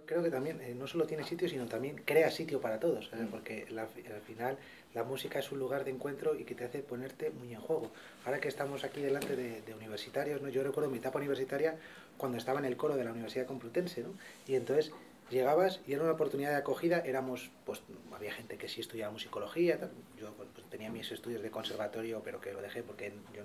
creo que también no solo tiene sitio, sino también crea sitio para todos, porque al final la música es un lugar de encuentro y que te hace ponerte muy en juego. Ahora que estamos aquí delante de universitarios, ¿no? Yo recuerdo mi etapa universitaria cuando estaba en el coro de la Universidad Complutense, ¿no? Y entonces llegabas y era una oportunidad de acogida, éramos, pues había gente que sí estudiaba musicología, tal. Yo pues, tenía mis estudios de conservatorio, pero que lo dejé porque yo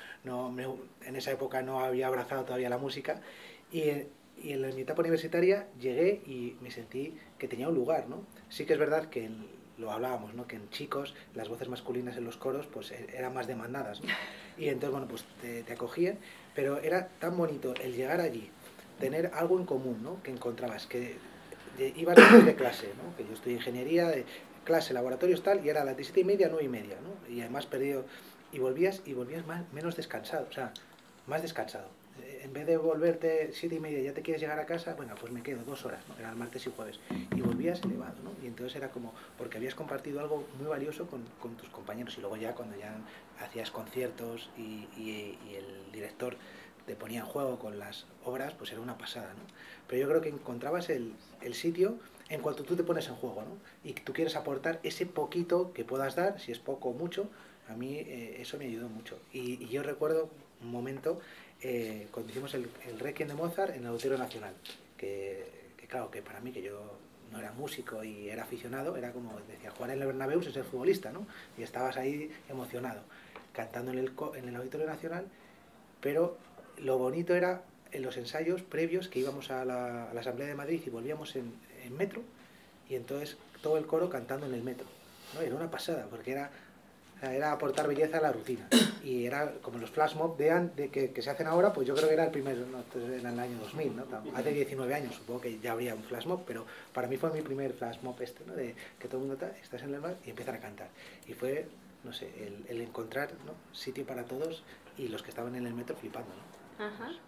en esa época no había abrazado todavía la música, y, y en mi etapa universitaria llegué y me sentí que tenía un lugar, ¿no? Sí que es verdad que lo hablábamos, ¿no? Que en chicos las voces masculinas en los coros pues eran más demandadas, ¿no? Y entonces, bueno, pues te acogían, pero era tan bonito el llegar allí, tener algo en común, ¿no? Que encontrabas, que ibas después de clase, ¿no? Que yo estudié ingeniería, de clase, laboratorios tal, y era a las 7:30, 9:30, ¿no? Y además perdido, y volvías menos descansado, o sea, más descansado. En vez de volverte 7:30 ya te quieres llegar a casa, bueno, pues me quedo 2 horas, ¿no? Era el martes y jueves. Y volvías elevado, ¿no? Y entonces era como, porque habías compartido algo muy valioso con tus compañeros. Y luego ya cuando ya hacías conciertos y el director te ponía en juego con las obras, pues era una pasada, ¿no? Pero yo creo que encontrabas el sitio en cuanto tú te pones en juego, ¿no? Y tú quieres aportar ese poquito que puedas dar, si es poco o mucho, a mí eso me ayudó mucho. Y yo recuerdo un momento cuando hicimos el Requiem de Mozart en el Auditorio Nacional, que claro, que para mí, que yo no era músico y era aficionado, era como decía, jugar en el Bernabéu es ser futbolista, ¿no? Y estabas ahí emocionado, cantando en el Auditorio Nacional, pero lo bonito era en los ensayos previos que íbamos a la Asamblea de Madrid y volvíamos en metro, y entonces todo el coro cantando en el metro, ¿no? Era una pasada, porque era aportar belleza a la rutina. Y era como los flash mob que se hacen ahora, pues yo creo que era el primero, ¿no? Entonces era en el año 2000, ¿no? Hace 19 años, supongo que ya habría un flash mob, pero para mí fue mi primer flash mob este, ¿no? De que todo el mundo estás en el bar y empiezan a cantar. Y fue, no sé, el encontrar, ¿no? Sitio para todos y los que estaban en el metro flipando, ¿no? Ajá.